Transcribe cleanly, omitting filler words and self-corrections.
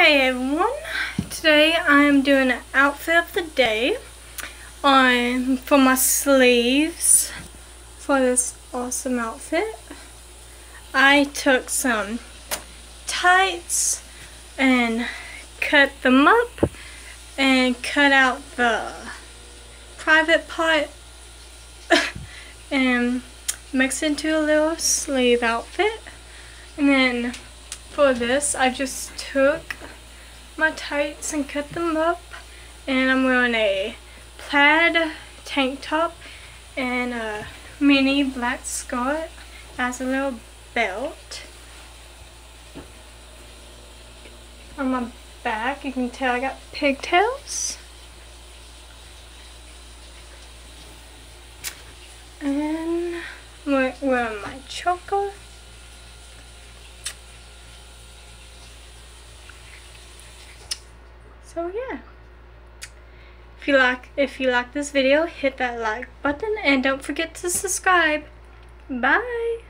Hi everyone, today I am doing an outfit of the day for my sleeves for this awesome outfit. I took some tights and cut them up and cut out the private part and mixed into a little sleeve outfit. And then for this, I just took my tights and cut them up, and I'm wearing a plaid tank top and a mini black skirt as a little belt. On my back, you can tell I got pigtails. And I'm wearing my choker. So yeah, if you like this video, hit that like button and don't forget to subscribe. Bye.